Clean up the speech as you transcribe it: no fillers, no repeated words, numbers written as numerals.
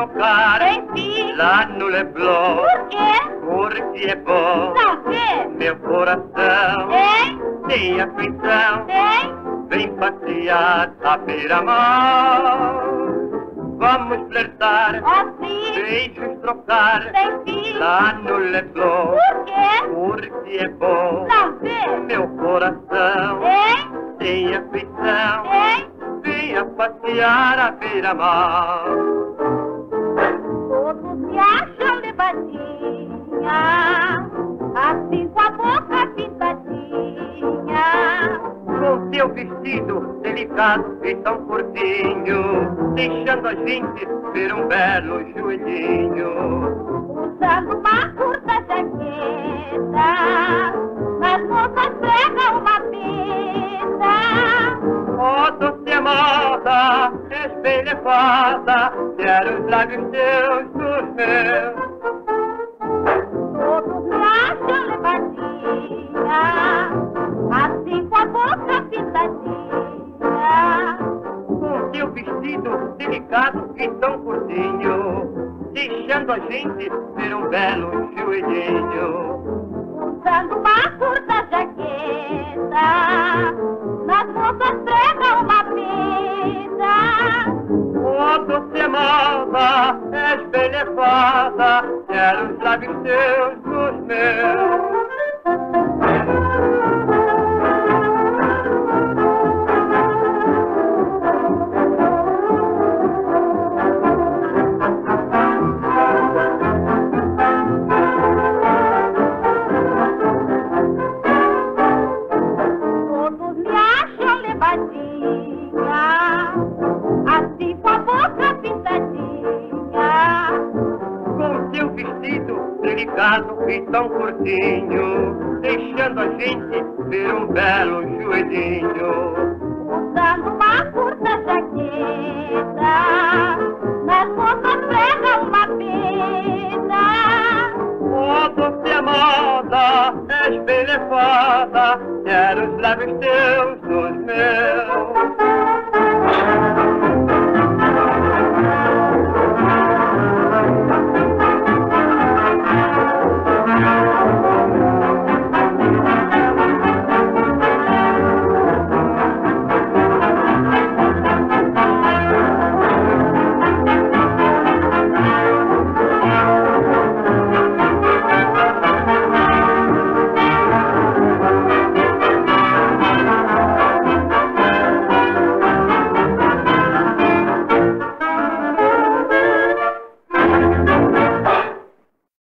trocar. Tem sim. Lá no Leblon. Por quê? Porque é bom. Não vê? Meu coração Tem? tem aflição. Tem? Vem passear à beira-mar. Vamos flertar, Assim? beijos trocar. Tem sim. Lá no Leblon. Por quê? Porque é bom. Não vê? Meu coração Tem? tem aflição. Tem? Venha passear à beira-mar. Todos se acham levadinha, assim com a boca pintadinha. Com seu vestido delicado e tão curtinho, deixando a gente ver um belo joelhinho. Usando uma curta jaqueta, nas moças pregam uma pinta. Oh, doce amada, espelhada, quero os lábios teus nos meus. Todos se acham levadinha, assim com a boca pintadinha. Com seu vestido delicado e tão curtinho, deixando a gente ver um belo joelhinho. Usando uma curta jaqueta, nas moças pregam uma pinta. Oh, doce amada, espelhada, quero os lábios teus nos meus. Todos me acham levadinha, assim com a boca pintadinha. Com seu vestido delicado e tão curtinho, deixando a gente ver um belo joelhinho. Usando uma curta jaqueta, nas moças pregam uma pinta. Oh, doce amada, espelhada, quero os lábios teus nos meus.